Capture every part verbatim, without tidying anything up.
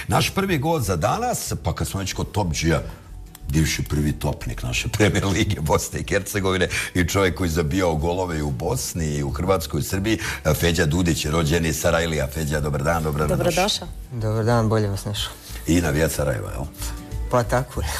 Naš prvi gol za danas, pa kad smo već kod Top G-a, bivši prvi topnik naše Premier lige Bosne i Hercegovine i čovjek koji zabijao golove i u Bosni i u Hrvatskoj i Srbiji, Feđa Dudić, rođeni iz Sarajlija. Feđa, dobar dan, dobro nam došao. Dobrodošao. Dobar dan, bolje vas našao. I navijat Sarajeva, jel? Pa tako je.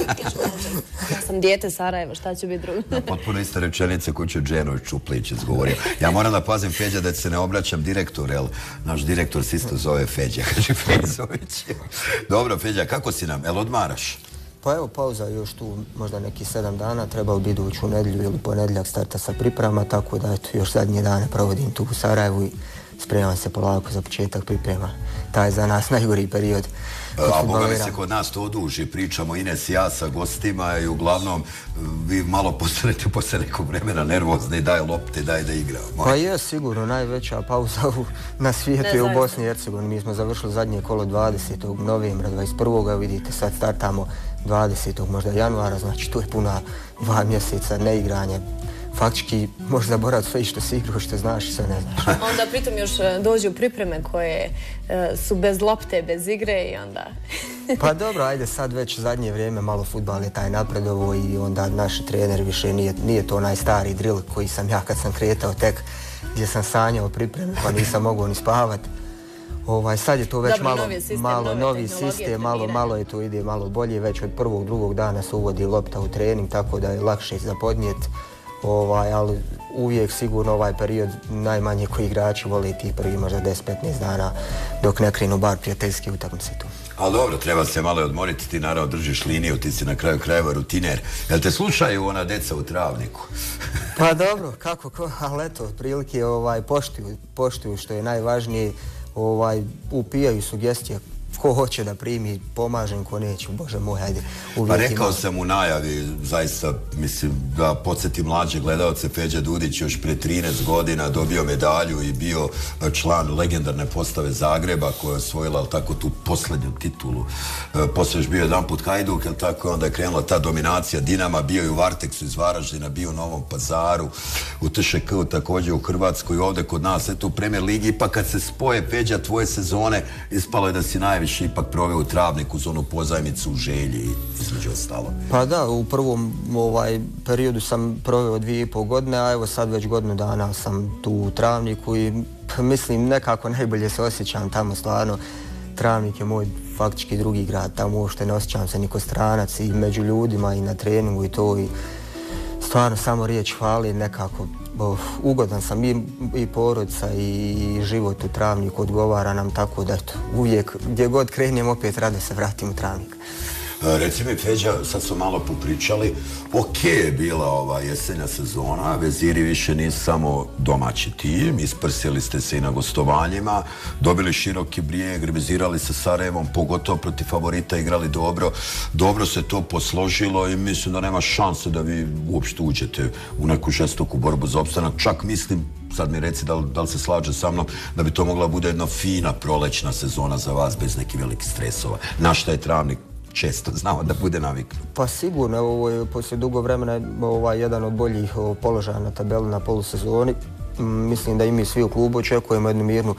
Ja sam dijete Sarajeva, šta će biti drugo? Da, potpuno iste rečenice koju će Dženović Čuplić izgovorio. Ja moram da pazim, Feđa, da se ne obraćam direktor, jel? Naš direktor se isto zove Feđa, kaže Fezović. Dobro, Feđa, kako si nam? Jel odmaraš? Pa evo, pauza još tu možda neki sedam dana, trebalo bi idući u nedjelju ili ponedjeljak starta sa priprema, tako da eto, još zadnje dane provodim tu u Sarajevu i spremam se polako za početak priprema. Taj je za nas najgori period. A boga mi se kod nas to oduži, pričamo Ines i ja sa gostima i uglavnom vi malo postanete posle nekog vremena nervozni, daj lopte, daj da igramo. Pa je sigurno najveća pauza na svijetu je u Bosni i Hercegovini. Mi smo završili zadnje kolo dvadesetog novembra, dvadeset prvog vidite sad startamo dvadesetog možda januara, znači to je puna dva mjeseca neigranja. Faktički možeš zaboraviti sve što si igrao, što znaš i sve ne znaš. Onda pritom još dođu pripreme koje su bez lopte, bez igre i onda... Pa dobro, ajde sad već zadnje vrijeme malo fudbal je taj napredovo i onda naši trener više nije, nije to onaj stari drill koji sam ja kad sam kretao tek gdje sam sanjao pripreme pa nisam mogao ni spavat. Ovaj, sad je to već Dobro, malo, novi sistem, malo novi sistem, malo, malo je to ide malo bolje, već od prvog, drugog dana se uvodi lopta u trening, tako da je lakše za podnijeti. Ovaj, ali uvijek sigurno ovaj period najmanje koji igrači vole tih prvi možda deset do petnaest dana dok ne krenu bar prijateljski utakmice tu. Ali dobro, treba se malo odmoriti, ti naravno držiš liniju, ti si na kraju krajeva rutiner. Jel te slušaju ona deca u Travniku? Pa dobro, kako, ko, ali eto, otprilike ovaj, poštuju, poštuju što je najvažnije, ovaj, upijaju sugestije. Ko hoće da primi, pomažem, ko neće, bože moj, ajde. Pa rekao sam u najavi, zaista, mislim, da podsjeti mlađe gledalce, Feđa Dudić još prije trinaest godina dobio medalju i bio član legendarne postave Zagreba koja je osvojila, ali tako, tu posljednju titulu. Poslije još bio jedan put Hajduk, jel tako, onda je krenula ta dominacija Dinama, bio i u Varteksu iz Varaždina, bio u Novom Pazaru, u T Š K također u Hrvatskoj i ovdje kod nas, eto u Premier Ligi, ipak kad se spoje, Feđa, tvoje sezone, ispalo je da si najviše ipak proveo u Travniku uz onu pozajmicu u Želji i između ostalo. Pa da, u prvom ovaj, periodu sam proveo dvije i pol godine, a evo sad već godinu dana sam tu u Travniku i mislim nekako najbolje se osjećam tamo, stvarno. Travnik je moj faktički drugi grad, tamo uopšte ne osjećam se niko stranac i među ljudima i na treningu i to i stvarno samo riječ hvali nekako. Oh, ugodan sam i, i porodica i život u Travniku odgovara nam, tako da eto, uvijek gdje god krenem opet rado se vratim u Travnik. Reci mi, Feđa, sad smo malo popričali, ok je bila ova jesenja sezona, Veziri više nisu samo domaći tim, isprsili ste se i na gostovanjima, dobili široki brijeg, remizirali sa Sarajevom, pogotovo protiv favorita, igrali dobro, dobro se to posložilo i mislim da nema šanse da vi uopšte uđete u neku žestoku borbu za opstanak, čak mislim, sad mi reci da li, da li se slaže sa mnom, da bi to mogla bude jedna fina prolećna sezona za vas bez nekih velikih stresova. Na šta je Travnik često znao da bude naviknut? Pa sigurno, ovo je poslije dugo vremena ovaj, jedan od boljih položaja na tabeli na polusezoni. Mislim da i mi svi u klubu očekujemo jednu mirnu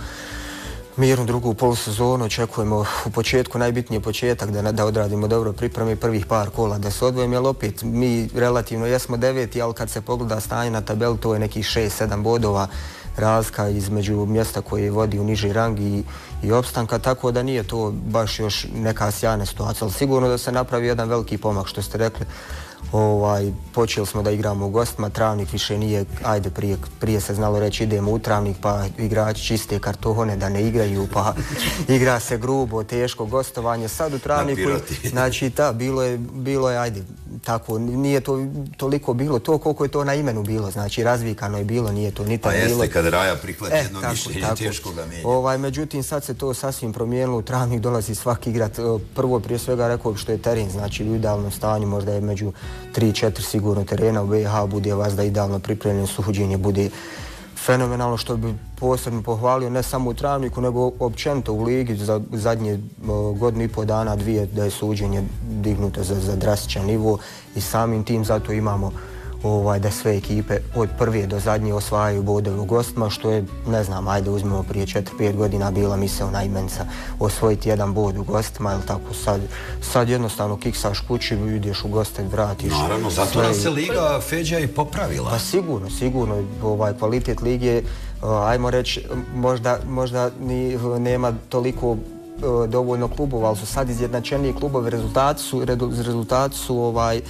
mirnu drugu polusezonu, očekujemo u početku, najbitniji početak da, da odradimo dobro pripreme prvih par kola, da se odvojimo, jer opet mi relativno jesmo deveti, ali kad se pogleda stanje na tabeli, to je nekih šest sedam bodova razlika između mjesta koje vodi u niži rang i, i opstanka, tako da nije to baš još neka sjajna situacija, ali sigurno da se napravi jedan veliki pomak, što ste rekli. Ovaj, počeli smo da igramo u gostima, Travnik više nije, ajde prije, prije se znalo reći idemo u Travnik pa igrači čiste kartone da ne igraju pa igra se grubo, teško gostovanje, sad u Travniku, znači ta, bilo je, bilo je ajde, tako, nije to toliko bilo to koliko je to na imenu bilo, znači razvikano je bilo, nije to ni tako bilo. Pa jeste, kad Raja prihvati e, jedno tako, mišljenje, tako. Teško ga mijenja. Ovaj, međutim, sad se to sasvim promijenilo, u Travnik dolazi svaki igrat, prvo prije svega rekao što je teren, znači u idealnom stanju, možda je među tri četiri sigurno terena u B i H bude vas da idealno pripremljeno suđenje bude fenomenalno, što bi posebno pohvalio ne samo u Travniku nego općenito u ligi za zadnje godinu i po dana, dvije, da je suđenje dignuto za, za drastičan nivo i samim tim zato imamo ovaj, da sve ekipe od prve do zadnje osvajaju bodove u gostima, što je, ne znam, ajde uzmemo prije četiri pet godina bila misaona imenica osvojiti jedan bod u gostima, ili tako sad, sad jednostavno kiksaš kući, ideš u goste, vratiš. Naravno, zato nam se Liga Feđa i popravila. Pa sigurno, sigurno, ovaj, kvalitet lige, ajmo reći, možda, možda ni, nema toliko dovoljno klubova, ali su sad izjednačeniji klubovi, rezultati su, rezultati su ovaj,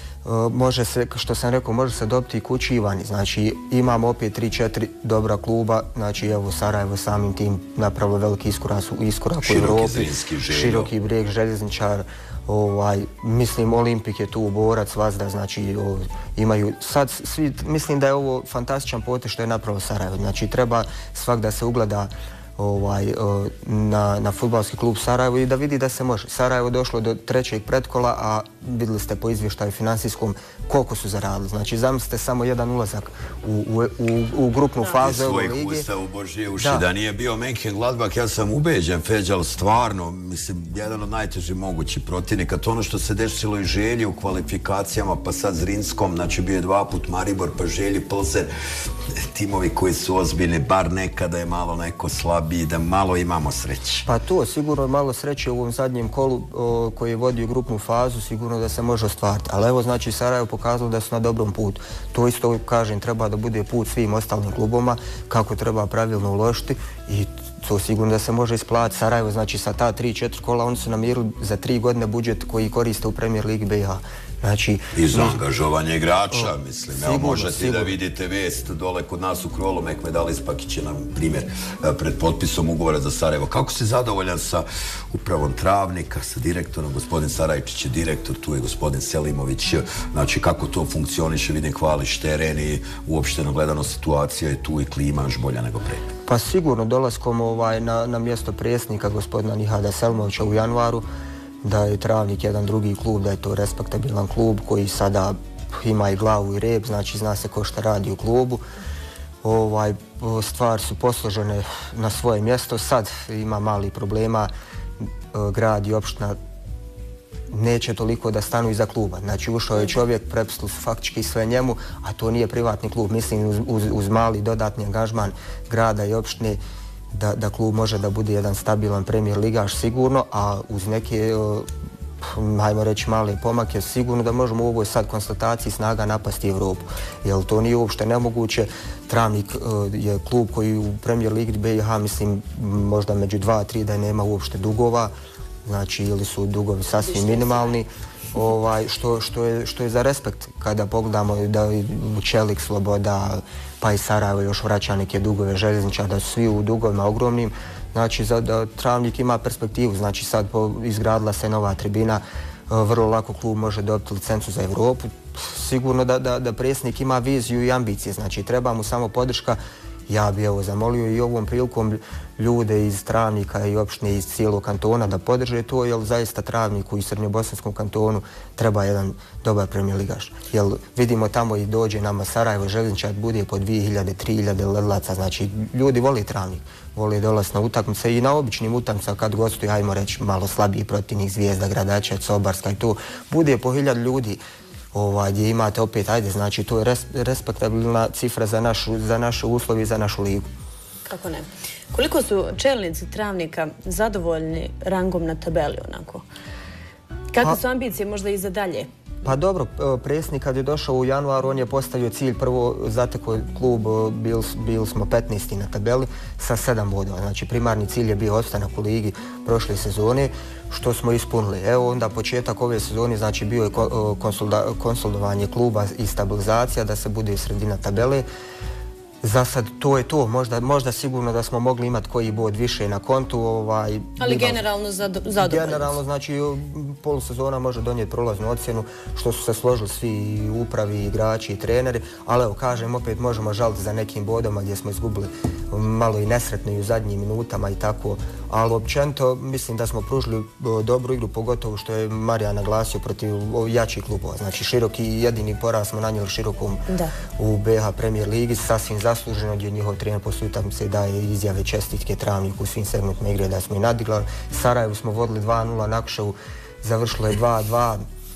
može se, što sam rekao, može se dobiti i kući i vani. Znači, imamo opet tri četiri dobra kluba, znači evo Sarajevo samim tim napravilo veliki iskorak, iskorak u Europi, Široki Brijeg, Željezničar, ovaj, mislim Olimpik je tu borac, Vazda, znači o, imaju sad svi, mislim da je ovo fantastičan potez što je napravilo Sarajevo, znači treba svak da se ugleda ovaj, na, na fudbalski klub Sarajevo i da vidi da se može. Sarajevo došlo do trećeg pretkola, a vidjeli ste po izvještaju financijskom koliko su zaradili. Znači, zamislite samo jedan ulazak u, u, u, u grupnu fazu Evo lige. Svojih usta u Božje uši. Da. da nije bio Mönchengladbach, ja sam ubeđen, Feđal, stvarno, mislim, jedan od najtežih mogućih protivnika. To ono što se desilo i Želji u kvalifikacijama, pa sad Zrinskom, znači bio je dva put Maribor, pa Želji, Plzen, timovi koji su ozbiljni, bar nekada je malo neko slabiji, da malo imamo sreće. Pa to, sigurno malo sreće u ovom zadnjem kolu o, koji je vodio grupnu fazu, sigurno da se može ostvariti. Ali evo, znači, Sarajevo pokazalo da su na dobrom putu. To isto, kažem, treba da bude put svim ostalim kluboma, kako treba pravilno uložiti i to sigurno da se može isplatiti. Sarajevo, znači, sa ta tri četiri kola, oni su namirili za tri godine budžet koji koriste u Premier Ligi B i H. Znači, I za angažovanje igrača, o, mislim. Sigurno, evo možete sigurno. Da vidite vest dole kod nas u Krolu, Mehmed Spakić je nam primjer pred potpisom ugovora za Sarajevo. Kako si zadovoljan sa upravom Travnika, sa direktorom, gospodin Sarajčić je direktor, tu je gospodin Selimović, znači kako to funkcioniše, vidim hvališ teren i uopšteno gledano situacija je tu i klima još bolja nego pre. Pa sigurno, dolaskom ovaj, na, na mjesto predsjednika gospodina Nihada Selimovića u januaru, da je Travnik jedan drugi klub, da je to respektabilan klub koji sada ima i glavu i rep, znači zna se ko šta radi u klubu. Ovaj, stvari su posložene na svoje mjesto, sad ima mali problema, grad i opština neće toliko da stanu iza kluba. Znači ušao je čovjek, prepustili su faktički sve njemu, a to nije privatni klub, mislim uz, uz, uz mali dodatni angažman grada i opštine, Da, da klub može da bude jedan stabilan premijer ligaš sigurno, a uz neke, hajmo reći, male pomake, sigurno da možemo u ovoj sad konstataciji snaga napasti Evropu. Jer to nije uopšte nemoguće. Travnik je klub koji u Premier Ligi B i H, mislim, možda među dva, tri da nema uopšte dugova, znači ili su dugovi sasvim minimalni. Ovaj, što, što, je, što je za respekt kada pogledamo da Čelik, Sloboda, pa i Sarajevo još vraća neke dugove, Željezničar, da su svi u dugovima ogromnim. Znači za, da Travnik ima perspektivu, znači sad po, izgradila se nova tribina, vrlo lako klub može dobiti licencu za Evropu. Sigurno da, da, da predsjednik ima viziju i ambicije, znači treba mu samo podrška. Ja bi evo zamolio i ovom prilikom ljude iz Travnika i opštine iz cijelog kantona da podrže to, jer zaista Travniku i Srednjobosanskom kantonu treba jedan dobar premijer ligaš. Jer vidimo tamo i dođe nama Sarajevo, Željezničar bude po dvije hiljade, tri hiljade ledlaca, znači ljudi voli Travnik, voli dolaz na utakmice i na običnim utakmicama kad gostuju, ajmo reći, malo slabiji protivnik, Zvijezda, Gradača, Cobarska i to, bude po hiljadu ljudi. Ovaj, gdje imate opet, ajde, znači to je res, respektabilna cifra za našu, za naše uslovi i za našu ligu. Kako ne? Koliko su čelnici Travnika zadovoljni rangom na tabeli onako? Kakve pa, su ambicije možda i za dalje? Pa dobro, predsjednik kad je došao u januaru, on je postavio cilj, prvo zatekao klub, bili bil smo petnaesti na tabeli sa sedam bodova. Znači primarni cilj je bio ostanak u ligi prošle sezone, što smo ispunili. Evo onda početak ove sezone, znači bio je konsolidovanje kluba i stabilizacija da se bude sredina tabele. Za sad to je to, možda, možda sigurno da smo mogli imati koji bod više na kontu. Ovaj, Ali generalno zadovoljno. Generalno, znači polusezona može donijeti prolaznu ocjenu, što su se složili svi upravi, igrači i treneri, ali evo kažem, opet možemo žaliti za nekim bodama gdje smo izgubili malo i nesretno i u zadnjim minutama i tako, ali općenito mislim da smo pružili dobru igru, pogotovo što je Marija naglasio protiv jačih klubova. Znači Široki jedini poraz smo nanijeli Širokom da. U B i H Premier Ligi, sasvim zasluženo gdje njihov trener poslije utakmice daje izjave čestitke Travniku u svim segmentima igre da smo i nadigrali. Sarajevu smo vodili dva nula, Nakuševu završilo je dva dva.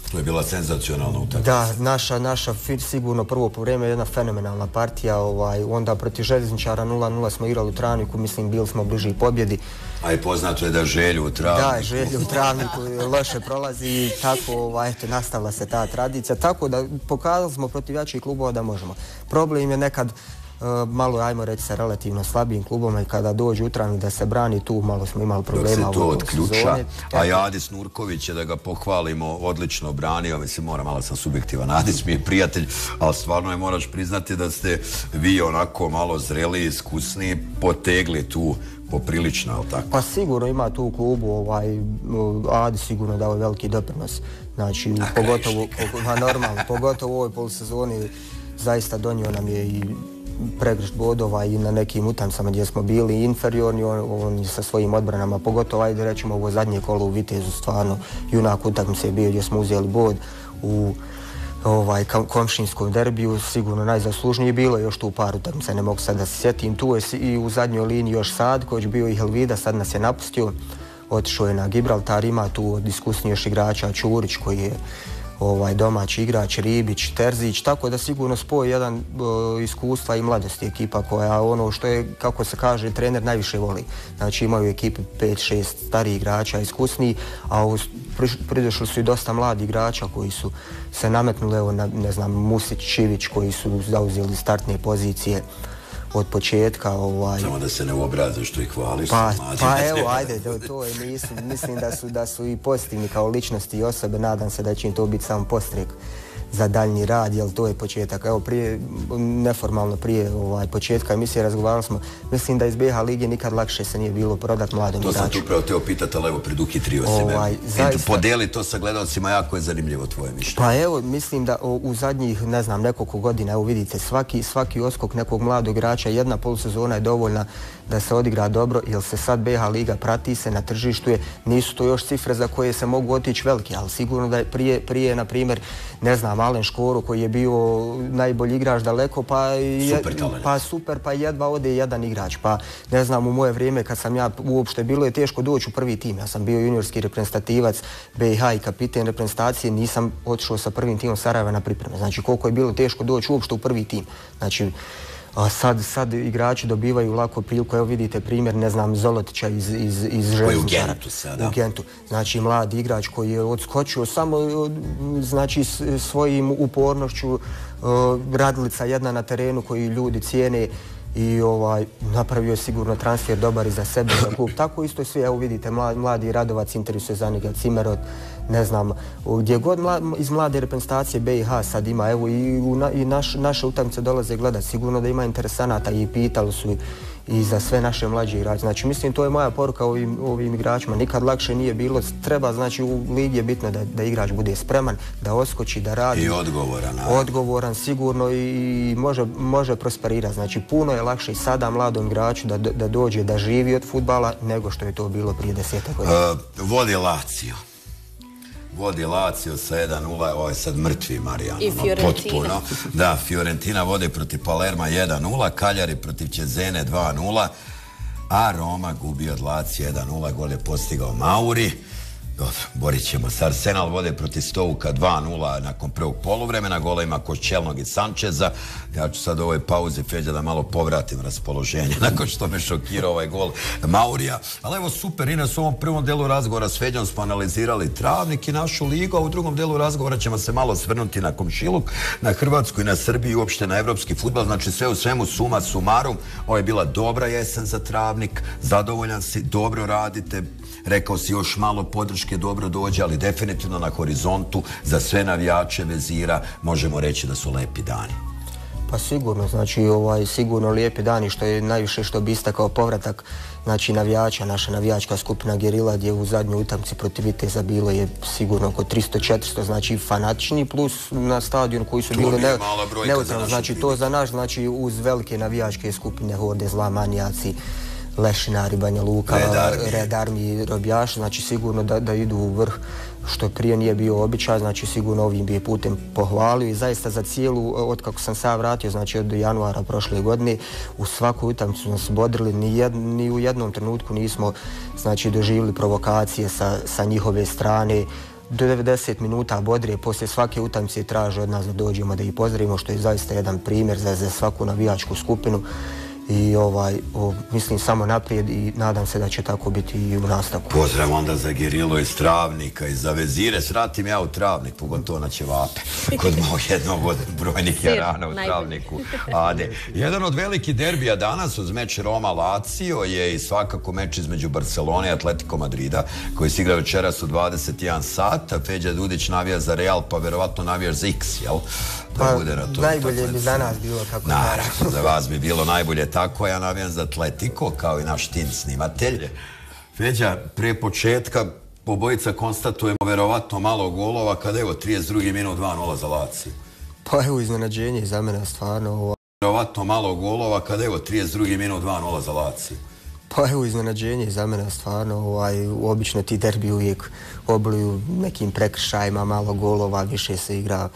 To je bila senzacionalna utakmica. Da, naša, naša sigurno prvo po vrijeme jedna fenomenalna partija, ovaj, onda protiv Željezničara nula nula smo igrali u Travniku, mislim bili smo bliži pobjedi. A i poznato je da Želju u Travniku. Da, Želju u Travniku loše prolazi i tako, ovaj, eto, nastavila se ta tradicija, tako da pokazali smo protiv jačih klubova da možemo. Problem je nekad Uh, malo, ajmo reći, sa relativno slabijim klubom i kada dođe u Travnik da se brani, tu malo smo imali problema. Dok se to odključa, a i Adis Nurković je, da ga pohvalimo, odlično branio, mislim, moram, malo sam subjektivan, Adis mi je prijatelj, ali stvarno je, moraš priznati da ste vi onako malo zreli, iskusni, potegli tu poprilično, ali tako? Pa sigurno ima tu u klubu, ovaj, Adis sigurno dao veliki doprinos, znači, a pogotovo, pa normalno, pogotovo u ovoj polusezoni zaista donio nam je i pregršt bodova i na nekim utakmicama gdje smo bili inferiorni, on, on sa svojim odbranama, pogotovo, ajde rećemo, ovo zadnje kolo u Vitezu, stvarno junak utakmice je bio gdje smo uzeli bod u ovaj, komšinskom derbiju, sigurno najzaslužniji. Bilo je još tu par utakmica, ne mogu sad da se sjetim. Tu je i u zadnjoj liniji još Sadković, bio i Helvida, sad nas je napustio, otišao je na Gibraltar, ima tu od iskusnijih još igrača Čurić koji je ovaj, domaći igrač, Ribić, Terzić, tako da sigurno spoji jedan uh, iskustva i mladosti ekipa koja ono što je, kako se kaže, trener najviše voli. Znači imaju ekipe pet šest starih igrača, iskusniji, a uz, pri, pridošli su i dosta mladi igrača koji su se nametnuli, evo, na, ne znam, Musić, Čivić, koji su zauzeli startne pozicije od početka. Ovaj... Samo da se ne obraze što ih hvališ. Pa, pa evo, ajde, to, to je, mislim, mislim da su, da su i pozitivni kao ličnosti i osobe, nadam se da će im to biti samo postrek za daljnji rad, jer to je početak. Evo, prije, neformalno prije ovaj, početka emisije razgovarali smo, mislim da iz B H lige nikad lakše se nije bilo prodat mladom igraču. To sam tu upravo teo pitati, ali evo, preduhitrio si me. Ovaj, zaista... Podeli to sa gledalcima, jako je zanimljivo tvoje mišljenje. Pa evo, mislim da o, u zadnjih, ne znam, nekoliko godina, evo vidite, svaki, svaki oskok nekog mladog igrača, jedna polusezona je dovoljna da se odigra dobro, jer se sad B H liga prati se na tržištu, je, nisu to još cifre za koje se mogu otići veliki, ali sigurno da je prije, prije na primjer, ne znam, Alen Škoro koji je bio najbolji igrač daleko, pa, je, pa super, pa jedva ode jedan igrač. Pa ne znam, u moje vrijeme kad sam ja uopšte, bilo je teško doći u prvi tim. Ja sam bio juniorski reprezentativac B i H i kapiten reprezentacije, nisam otišao sa prvim timom Sarajeva na pripreme. Znači koliko je bilo teško doći uopšte u prvi tim. Znači, a sad, sad igrači dobivaju lako priliku, evo vidite primjer, ne znam, Zolotića iz, iz, iz Željezničara. U Gentu sada. U Gentu. Znači, mladi igrač koji je odskočio samo, znači, svojim upornošću, uh, radilica jedna na terenu koji ljudi cijene i ovaj, napravio je sigurno transfer dobar i za sebe, za klub. Tako isto i svi, evo vidite, mladi, mladi Radovac interesuje za njega, Cimerot, ne znam, gdje god mla, iz mlade reprezentacije B i H sad ima, evo i, u, i naš, naše utakmice dolaze gledat, sigurno da ima interesanata i pitali su i za sve naše mlađe igrače. Znači, mislim, to je moja poruka ovim, ovim igračima. Nikad lakše nije bilo. Treba, znači, u ligi je bitno da, da igrač bude spreman, da oskoči, da radi. I odgovoran. A... Odgovoran, sigurno i može, može prosperirati. Znači, puno je lakše i sada mladom igraču da, da dođe, da živi od fudbala, nego što je to bilo prije desetak godina. Uh, vodi Lazio. Vodi Lazio sa jedan nula, ovo je sad mrtvi Marijan. I Fiorentina. Potpuno. Da, Fiorentina vode protiv Palerma jedan nula, Cagliari protiv Cesene dva nula, a Roma gubi od Lazio jedan nula, gol je postigao Mauri. Dobro, borit ćemo se. Arsenal vode protiv Stovuka dva nula nakon prvog poluvremena, gola ima Koščelnog i Sančeza. Ja ću sad u ovoj pauzi, Feđa, da malo povratim raspoloženje nakon što me šokirao ovaj gol Maurija. Ali evo super, Ines, u ovom prvom delu razgovora s Feđom smo analizirali Travnik i našu ligu, a u drugom delu razgovora ćemo se malo svrnuti na komšiluk, na Hrvatsku i na Srbiju i uopšte na evropski fudbal. Znači sve u svemu, suma sumarum, ovo je bila dobra jesen za Travnik, zadovoljan si, dobro radite, rekao si još malo podrške dobro dođe, ali definitivno na horizontu za sve navijače Vezira možemo reći da su lepi dani. Pa sigurno, znači ovaj, sigurno lijepi dani, što je najviše što bi istakao povratak, znači navijača, naša navijačka skupina Gerila, gdje u zadnjoj utakmici protiv Viteza bilo je sigurno oko tristo četiristo, znači fanatični, plus na stadion koji su bili ne, neutralni, znači to za naš, znači uz velike navijačke skupine Horde, Zla, Manijaci, Lešinari, Banja Luka, Red Army, Robijaš, znači sigurno da, da idu u vrh, što prije nije bio običaj, znači sigurno ovim bi putem pohvalio i zaista za cijelu, od kako sam sad vratio, znači od januara prošle godine, u svaku utakmicu nas bodrili, ni, jed, ni u jednom trenutku nismo, znači, doživjeli provokacije sa, sa njihove strane. do devedeset minuta bodrije, poslije svake utakmice traže od nas da dođemo da ih pozdravimo, što je zaista jedan primjer za, za svaku navijačku skupinu. I ovaj, o, mislim samo naprijed i nadam se da će tako biti i u nastavku. Pozdrav onda za Gerilo iz Travnika i za Vezire. Sratim ja u Travnik, pogotovo na ćevape. Kod mao jednog od brojnih jarana u Travniku. Ade. Jedan od velikih derbija danas uz meč Roma-Lazio je i svakako meč između Barcelone i Atletico Madrida, koji se igra večeras u dvadeset jedan sata. Feđa Dudić navija za Real, pa verovatno navijaš za X, jel? Pa, najbolje bi za nas bilo, kako naravno, za vas bi bilo najbolje tako. Ja navijam za Atletico, kao i naš tim snimatelj. Feđa, prije početka obojica konstatujemo verovatno malo golova, kada evo trideset drugi minut dva nula za Lazio. Pa evo iznenađenje za mene stvarno. Verovatno malo golova, kada evo trideset drugi minut dva nula za Lazio. Pa evo iznenađenje za mene stvarno. Ovaj, obično ti derbi uvijek oblijuju nekim prekršajima, malo golova, više se igra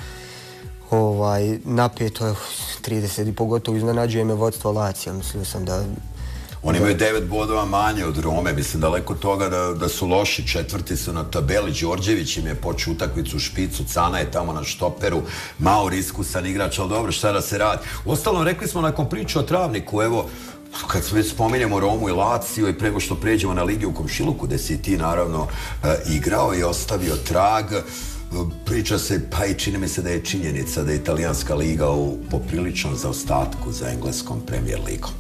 ovaj, napeto je trideset i pogotovo iznenađuje me vodstvo Lazija. Mislio sam da... Oni imaju devet bodova manje od Rome, mislim daleko toga da, da su loši, četvrti su na tabeli, Đorđević im je počeo utakmicu u špicu, Cana je tamo na štoperu, malo riskusan igrač, ali dobro, šta da se radi. Uostalom, rekli smo nakon priče o Travniku, evo, kad već spominjemo Romu i Lazio i prego što pređemo na Ligi u Komšiluku, gde si ti naravno igrao i ostavio trag, priča se, pa i čini mi se da je činjenica da je italijanska liga u popriličnom zaostatku za engleskom Premier ligom.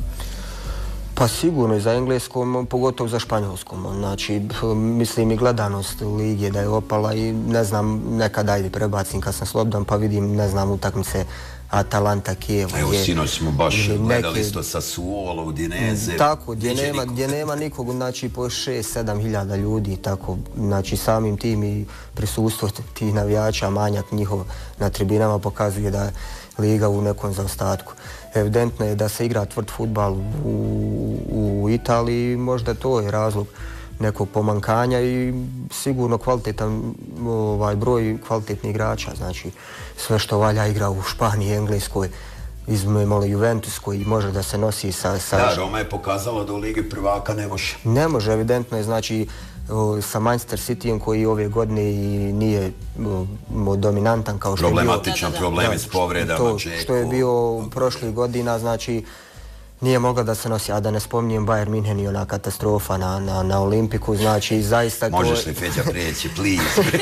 Pa sigurno i za engleskom, pogotovo za španjolskom. Znači, mislim i gledanost lige da je opala i ne znam, nekad ajde prebacim kad sam slobodan pa vidim, ne znam, utakmice Atalanta, Kijevo. Evo, sinoć smo baš gledali isto sa Suolo, Udineze. Tako, gdje nema, gdje nema nikog, znači po šest sedam hiljada ljudi, tako, znači samim tim i prisustvo tih navijača, manjak njihov na tribinama pokazuje da je liga u nekom zaostatku. Evidentno je da se igra tvrd fudbal u, u Italiji, možda to je razlog nekog pomankanja i sigurno kvalitetan ovaj, broj kvalitetnih igrača, znači sve što valja igra u Španiji, Engleskoj, izmemo Juventus koji može da se nosi sa... sa... Da, Roma je pokazala da u Ligi prvaka ne može. Ne može, evidentno je, znači sa Manchester Cityjem koji ove godine i nije o, dominantan kao što je bio... Problematičan problemi s povredama. To što je bio prošlih godina, znači nije mogla da se nosi, a da ne spominjem Bayern München i ona katastrofa na, na, na Olimpiku, znači zaista... Možeš li Feđa prijeći, please?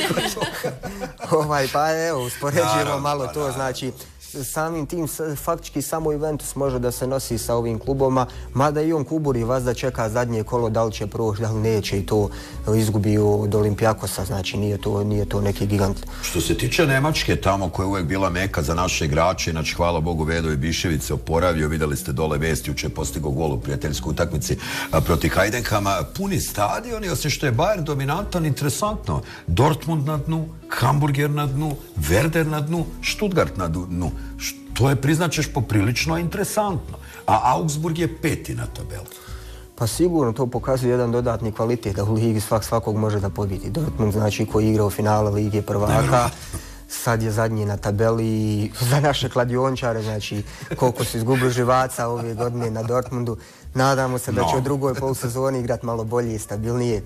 ovaj, pa evo, uspoređujemo malo to, naravno. Znači samim tim faktički samo Juventus može da se nosi sa ovim kluboma, mada i on kuburi vas da čeka zadnje kolo, da li će proći, da li neće i to izgubi od Olimpijakosa, znači nije to, nije to neki gigant. Što se tiče Nemačke, tamo koja je uvijek bila meka za naše igrače, inače hvala Bogu Vedo i Bišević se oporavio, vidjeli ste dole vesti, juče je postigao gol u prijateljskoj utakmici protiv Heidenheima, puni stadion i osim što je Bayern dominantan, interesantno, Dortmund na dnu, Hamburger na dnu, Werder na dnu, Stuttgart na dnu. To je, priznaćeš, poprilično interesantno. A Augsburg je peti na tabeli. Pa sigurno to pokazuje jedan dodatni kvalitet da u ligi svak svakog može da pobjedi. Dortmund, znači, koji igra u finale Lige prvaka, sad je zadnji na tabeli za naše kladiončare, znači koliko su izgubili živaca ove godine na Dortmundu. Nadamo se da će u drugoj polusezoni igrati malo bolje i stabilnije.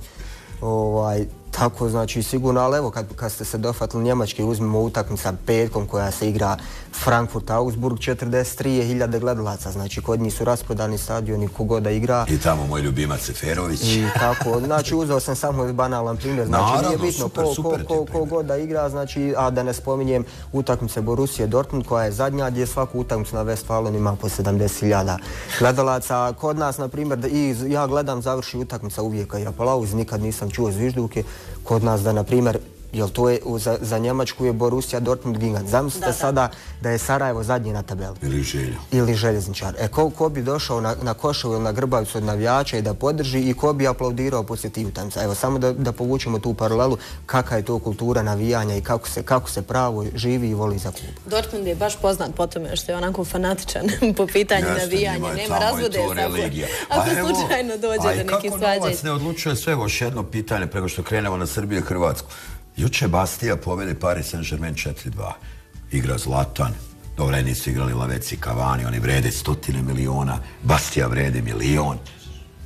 Ovaj, tako, znači, sigurno, ali evo, kad, kad ste se dofatili Njemačke, uzmemo utakmica petkom koja se igra Frankfurt-Augsburg, četrdeset tri hiljade gledalaca, znači, kod njih su rasprodani stadioni, kogoda igra. I tamo moj ljubimac Seferović. I tako, znači, uzeo sam samo banalan primjer, znači, naravno, nije bitno super, ko, super ko, ko, ko da igra, znači, a da ne spominjem utakmice Borussia Dortmund, koja je zadnja, gdje svaku utakmicu na Westfalenu ima po sedamdeset hiljada gledalaca. Kod nas, na primjer, i ja gledam, završi utakmica uvijek, i aplauz, nikad nisam čuo zvižduke. Kod nas da, na primjer, jel to je, za, za Njemačku je Borussia Dortmund gigant. Zamislite da, da. sada da je Sarajevo zadnji na tabeli. Ili Želja. Ili Željezničar. E, ko, ko bi došao na, na Koševu ili na Grbavicu od navijača i da podrži i ko bi aplaudirao poslije tih utakmica. Evo, samo da, da povučemo tu paralelu kakva je to kultura navijanja i kako se, kako se pravo živi i voli za klub. Dortmund je baš poznat po tome što je onako fanatičan po pitanju Jeste, navijanja. Nema razvode. Ako slučajno dođe a do neki svađaj. A kako novac ne odlučuje sve? Još jedno pitanje preko što krenemo na Srbiju i Hrvatsku. Juče Bastija pobedi Paris Saint-Germain četiri dva. Igra Zlatan. Dobro, nisu igrali Laveci i Cavani, oni vrede stotine miliona. Bastija vrede milion.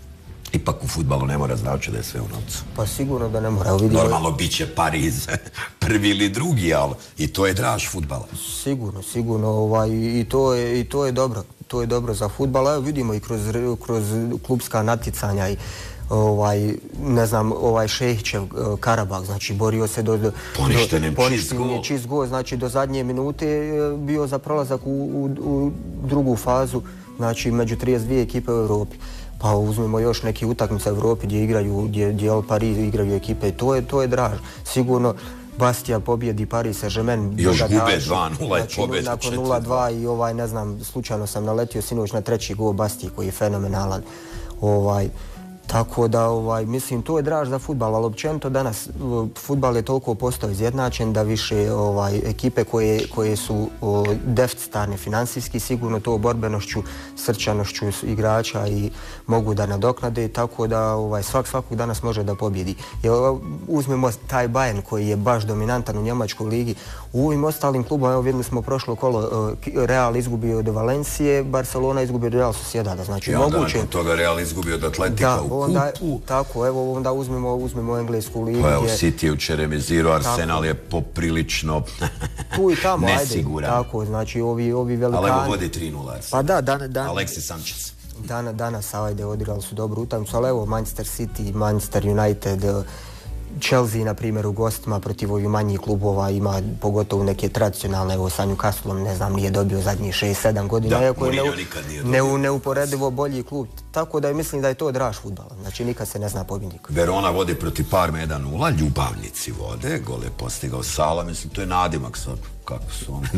Ipak u fudbalu ne mora znači da je sve u novcu. Pa sigurno da ne mora. Vidimo... Normalno bit će Pariz prvi ili drugi, ali i to je draž fudbala. Sigurno, sigurno. Ovaj, i, to je, I to je dobro. To je dobro za fudbal. Evo vidimo i kroz, kroz klubska natjecanja i ovaj, ne znam, ovaj Šehićev Karabah, znači borio se do... do poništenim čizgo, znači do zadnje minute bio za prolazak u, u, u drugu fazu, znači među trideset dvije ekipe u Europi. Pa uzmimo još neke utakmice u Europi gdje igraju, gdje, gdje El Paris igraju ekipe i to je, to je draž. Sigurno Bastia pobjedi Paris Saint-Germain. Još gube dva nula i pobjedi četiri dva. Nakon nula dva i ovaj, ne znam, slučajno sam naletio sinoć na treći gol Bastije koji je fenomenalan. Ovaj, tako da, ovaj, mislim, to je draž za fudbal, ali općenito danas fudbal je toliko postao izjednačen da više ovaj, ekipe koje, koje su o, deficitarne finansijski, sigurno to borbenošću, srčanošću igrača i mogu da nadoknade, tako da ovaj, svak svakog danas može da pobjedi. Jer, uzmemo taj Bayern koji je baš dominantan u Njemačkoj ligi, u ovim ostalim klubom, evo vidjeli smo prošlo kolo, Real izgubio od Valencije, Barcelona izgubio od Real Sociedada, znači ja, moguće... I onda nakon toga Real izgubio od Atletika u onda, kupu. Tako, evo onda uzmemo, uzmemo Englesku ligu. Pa evo, City je jučer remizirao, Arsenal je poprilično tu i tamo, nesiguran. Ajde, tako, znači ovi, ovi velikani... Ali evo vodi tri nula Arsenal. Pa da, dan, dan, Alexis Sanchez. Dan, danas, ajde, odigrali su dobru utakmicu, ali evo Manchester City, Manchester United, Chelsea, na primjer, u gostima protiv ovih manjih klubova ima pogotovo neke tradicionalne, evo sa Newcastlom, ne znam, nije dobio zadnjih šest sedam godina. Da, Mourinho nikad nije dobio. Ne, neuporedivo bolji klub. Tako da mislim da je to draž fudbala. Znači nikad se ne zna pobjednik. Verona vodi protiv Parme jedan nula, ljubavnici vode, gol je postigao Sala, mislim to je nadimak sad. Kako su oni,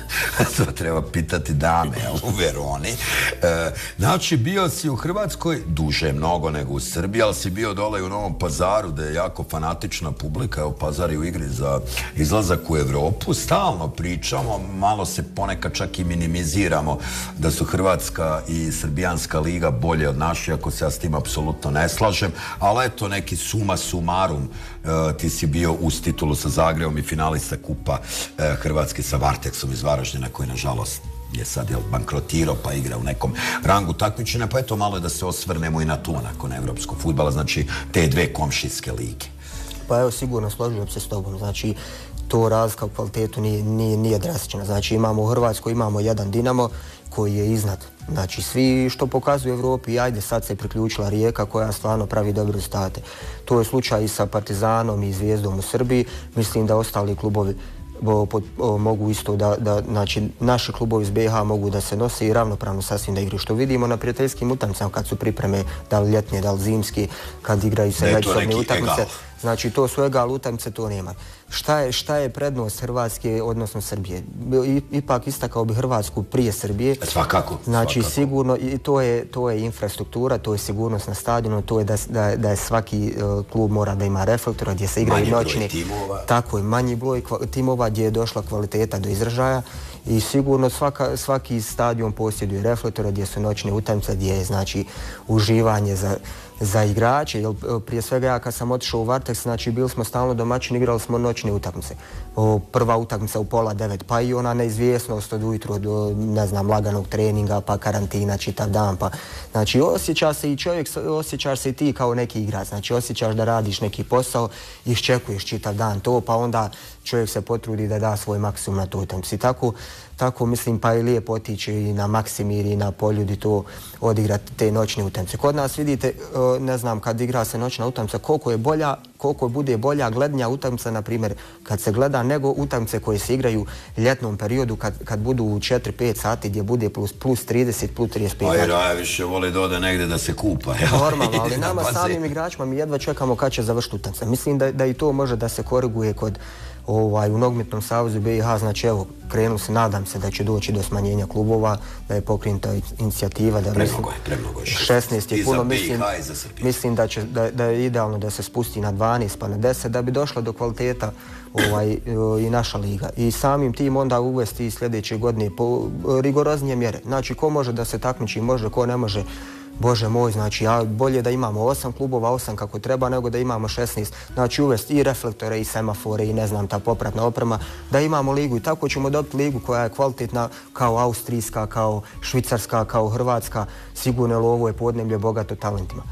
to treba pitati dame u Veroni. E, znači, bio si u Hrvatskoj duže mnogo nego u Srbiji, ali si bio dole u Novom Pazaru, gde je jako fanatična publika, evo Pazar je u igri za izlazak u Evropu. Stalno pričamo, malo se ponekad čak i minimiziramo da su Hrvatska i Srbijanska liga bolje od naše, ako se ja s tim apsolutno ne slažem, ali eto neki suma sumarum, e, ti si bio uz titulu sa Zagrebom i finalista kupa e, Hrvatske sa Varteksom iz Varaždina, koji nažalost je sad jel, bankrotirao pa igra u nekom rangu takmičenja, pa eto malo je da se osvrnemo i na tu nakon evropskog fudbala, znači te dve komšijske lige. Pa evo, sigurno složio se s tobom, znači to razlika u kvalitetu nije, nije, nije drastična. Znači imamo u Hrvatskoj, imamo jedan Dinamo koji je iznad. Znači svi što pokazuju u Evropi, ajde sad se priključila Rijeka koja stvarno pravi dobre rezultate. To je slučaj i sa Partizanom i Zvijezdom u Srbiji. Mislim da ostali klubovi Bo, po, o, mogu isto da, da, znači, naši klubovi iz B iH mogu da se nose i ravnopravno sasvim da igraju. Što vidimo na prijateljskim utakmicama kad su pripreme, da li ljetne, da li zimski, kad igraju se međusobne utakmice. Znači, to su egal utakmice, to nema. Šta je, šta je prednost Hrvatske, odnosno Srbije? I, ipak istakao bi Hrvatsku prije Srbije. Svakako. Znači, svakako. sigurno, i to je, to je infrastruktura, to je sigurnost na stadionu, to je da, da, da je svaki uh, klub mora da ima reflektora gdje se igraju noćni. Manji broj timova. Tako je, manji broj timova gdje je došla kvaliteta do izražaja i sigurno svaka, svaki stadion posjeduje reflektora gdje su noćne utakmice, gdje je znači uživanje za za igrače, jer prije svega ja kad sam otišao u Varteks, znači bili smo stalno domaćini, igrali smo noćne utakmice. O, prva utakmica u pola devet, pa i ona neizvjesnost od ujutro do, ne znam, laganog treninga, pa karantina čitav dan, pa znači osjeća se i čovjek, osjećaš se i ti kao neki igrač, znači osjećaš da radiš neki posao, iščekuješ čitav dan to, pa onda čovjek se potrudi da da svoj maksimum na toj utakmici. Tako, tako mislim pa i lijepo otići i na Maksimir i na Poljudi to odigrati te noćne utakmice. Kod nas vidite, ne znam, kad igra se noćna utakmica, koliko je bolja, koliko bude bolja glednja utakmica, na primjer, kad se gleda, nego utakmice koje se igraju u ljetnom periodu, kad, kad budu u četiri pet sati, gdje bude plus, plus trideset, plus trideset pet. Pa jer ja više voli da ode negdje da se kupa. Normalno, ali nama samim igračima mi jedva čekamo kad će završiti utakmica. Mislim da, da i to može da se koriguje kod Ovaj, u Nogometnom savezu B iH, znači evo, krenu se, nadam se da će doći do smanjenja klubova, da je pokrenuta inicijativa. Da premnogo je, premnogo je. šesnaest je puno, mislim, i mislim da, će, da, da je idealno da se spusti na dvanaest pa na deset, da bi došla do kvaliteta ovaj, i naša liga. I samim tim onda uvesti sljedeće godine po rigoroznije mjere. Znači, ko može da se takmiči, može, ko ne može. Bože moj, znači ja bolje da imamo osam klubova, osam kako treba, nego da imamo šesnaest. Znači uvesti i reflektore i semafore i ne znam, ta popratna oprema, da imamo ligu i tako ćemo dobiti ligu koja je kvalitetna kao austrijska, kao švicarska, kao hrvatska, sigurno, jer ovo je podneblje bogato talentima.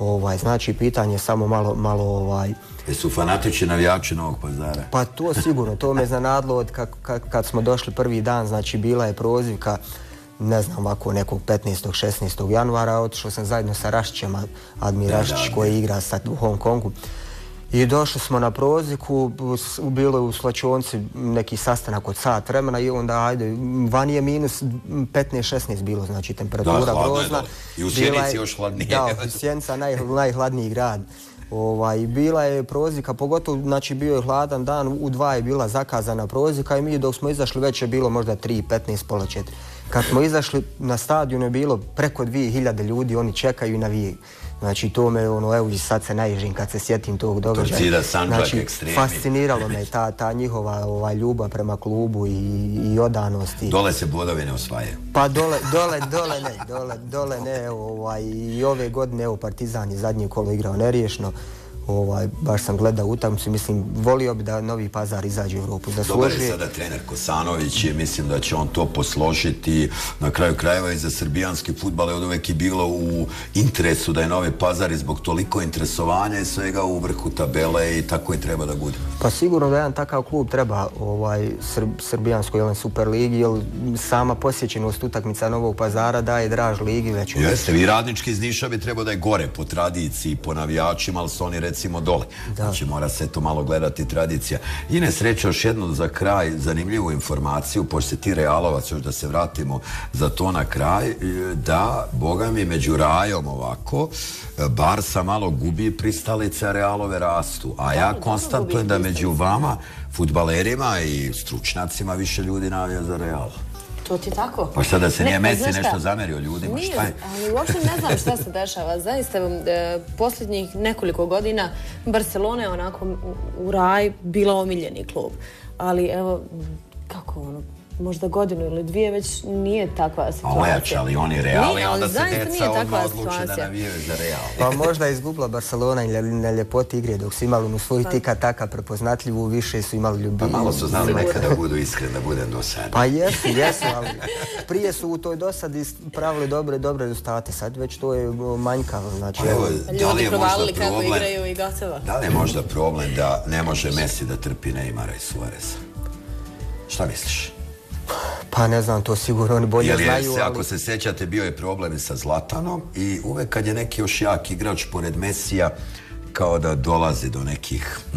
Ovaj, znači, pitanje je samo malo, malo ovaj... Jesu fanatični navijači Novog Pazara? Pa to sigurno, to me iznenadilo od kad, kad, kad smo došli prvi dan, znači bila je prozivka, ne znam, ovako nekog petnaestog šesnaestog januara, otišao sam zajedno sa Rašićem, Admir Rašić koji igra sad u Hong Kongu. I došli smo na prozivku, bilo je u slačionci neki sastanak od sat vremena i onda, ajde, vani je minus petnaest šesnaest bilo, znači temperatura grozna. I u Sjenici još hladnije. Da, Sjenica naj, najhladniji grad. Ovaj, bila je prozivka, pogotovo, znači bio je hladan dan, u dva je bila zakazana prozivka i mi dok smo izašli već je bilo možda tri petnaest, pola četiri. Kad smo izašli na stadionu je bilo preko dvije hiljade ljudi, oni čekaju i navijaju. Znači to me, ono, evo i sad se naježim kad se sjetim tog događaja. Torcida, Sandžak, znači, ekstremi. fasciniralo me ta, ta njihova ovaj, ljubav prema klubu i, i odanost. I... Dole se bodovi ne osvajaju. Pa dole, dole, dole ne, dole, dole ne, evo, ovaj, i ove godine, evo, Partizan je zadnje kolo igrao neriješno. Ovaj, baš sam gledao utakmicu, mislim, volio bi da Novi Pazar izađe u Europu. Dobar je sada trener Kosanović i mislim da će on to posložiti. Na kraju krajeva i za srbijanski fudbal je od uvek i bilo u interesu da je Novi Pazar i zbog toliko interesovanja i svega u vrhu tabele i tako i treba da bude. Pa sigurno da jedan takav klub treba ovaj, Srb, srbijanskoj jedan Super ligi, jer sama posjećenost utakmica Novog Pazara daje draž ligi. Već jeste, vi Radnički iz Niša bi trebao da je gore po tradiciji, po navijačima, ali su oni recimo dole. Da. Znači mora se to malo gledati tradicija. Ines, reći još jednu za kraj zanimljivu informaciju, pošto se ti Realovac, još da se vratimo za to na kraj, da, boga mi, među rajom ovako, Barsa malo gubi pristalice, a Realove rastu. A ja konstatujem da među vama, fudbalerima i stručnjacima, više ljudi navija za Real. To ti je tako? Pa šta da se nije Messi nešto zamerio ljudima, nije, šta je? Ali uopšte ne znam šta se dešava. Zaista, e, posljednjih nekoliko godina Barcelona je onako u raj bila omiljeni klub. Ali evo, kako ono, možda godinu ili dvije već nije takva situacija. Ojačali oni Real i onda se deca odmah odluče da navijaju za Real. Pa možda je izgubila Barcelona i na ljepoti igre dok su imali u svoj tika taka prepoznatljivu, više su imali ljubi. Pa malo su znali nekada da budu iskreni, da bude dosadni. Pa jesu, jesu, ali prije su u toj dosadi pravili dobre, dobre rezultate, sad već to je manjkavo. Znači, evo, da li je možda kako igraju i gotovo. Da li je možda problem da ne može Messi da trpi Neymara i Suareza? Šta misliš? Pa ne znam, to sigurno oni bolje Jer znaju, se, ali... ako se sjećate, bio je problem i sa Zlatanom i uvek kad je neki još jak igrač pored Mesija, kao da dolazi do nekih hmm,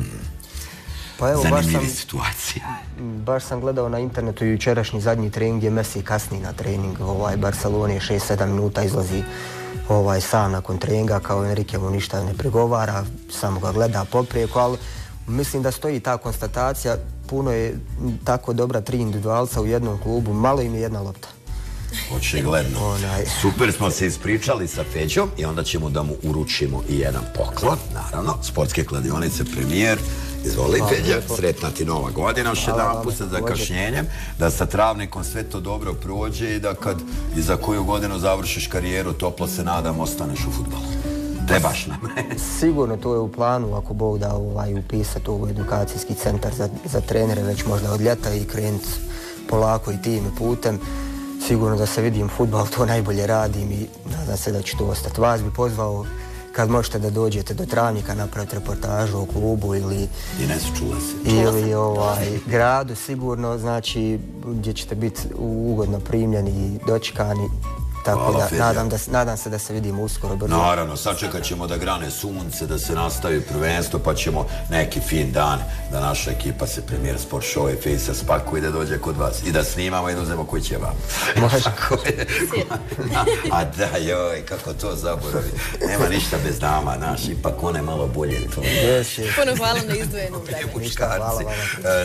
pa evo, zanimljivih situacija. Baš sam gledao na internetu jučerašnji zadnji trening gdje Messi kasni na trening. Ovaj, Barcelona šest sedam minuta izlazi ovaj, sam nakon treninga, kao Enrique mu ništa ne pregovara, samo ga gleda poprijeko, ali mislim da stoji ta konstatacija. Puno je tako dobra tri individualca u jednom klubu, malo im je jedna lopta. Očigledno. Onaj... Super smo se ispričali sa Feđom i onda ćemo da mu uručimo i jedan poklon, naravno, Sportske kladionice Premijer. Izvoli, Feđa, sretna ti nova godina, još jedan put sa zakašnjenjem, da sa Travnikom sve to dobro prođe i da kad i za koju godinu završiš karijeru, toplo se nadam, ostaneš u fudbalu. Trebaš nam. Sigurno to je u planu, ako Bog da ovaj, upisati u edukacijski centar za, za trenere već možda od ljeta i krenuti polako i tim putem. Sigurno da se vidim fudbal, to najbolje radim i nadam se da ću to ostati. Vas bi pozvao kad možete da dođete do Travnika, napraviti reportažu o klubu ili... Ines, čula se. Ili ovaj, gradu, sigurno, znači gdje ćete biti ugodno primljeni i dočekani. Tako da, nadam, da, nadam se da se vidimo uskoro. Brzo. Naravno, sačekat ćemo da grane sunce, da se nastavi prvenstvo, pa ćemo neki fin dan da naša ekipa se Premijer Sport Show i Fejsa spakuje da dođe kod vas i da snimamo i da uzmemo koji će vam. Može. A da, joj, kako to zaboravi. Nema ništa bez dama, naš, ipak one malo bolje to. Puno hvala na izdvojenom vremenu. Hvala, hvala.